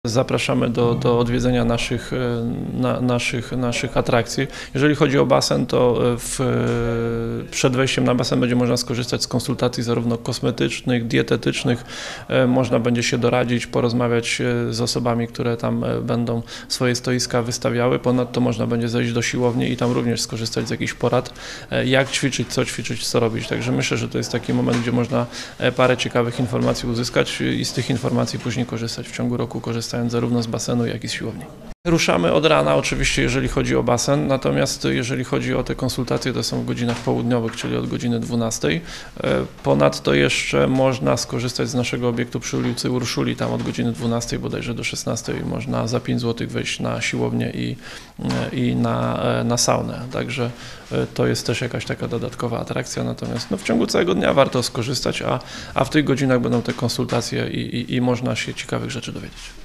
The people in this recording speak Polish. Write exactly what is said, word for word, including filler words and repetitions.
Zapraszamy do, do odwiedzenia naszych, na, naszych, naszych atrakcji. Jeżeli chodzi o basen, to w, przed wejściem na basen będzie można skorzystać z konsultacji zarówno kosmetycznych, dietetycznych. Można będzie się doradzić, porozmawiać z osobami, które tam będą swoje stoiska wystawiały. Ponadto można będzie zejść do siłowni i tam również skorzystać z jakichś porad, jak ćwiczyć, co ćwiczyć, co robić. Także myślę, że to jest taki moment, gdzie można parę ciekawych informacji uzyskać i z tych informacji później korzystać w ciągu roku, korzystając zarówno z basenu, jak i z siłowni. Ruszamy od rana oczywiście, jeżeli chodzi o basen, natomiast jeżeli chodzi o te konsultacje, to są w godzinach południowych, czyli od godziny dwunastej. Ponadto jeszcze można skorzystać z naszego obiektu przy ulicy Urszuli, tam od godziny dwunastej bodajże do szesnastej można za pięć złotych wejść na siłownię i, i na, na saunę. Także to jest też jakaś taka dodatkowa atrakcja, natomiast no, w ciągu całego dnia warto skorzystać, a, a w tych godzinach będą te konsultacje i, i, i można się ciekawych rzeczy dowiedzieć.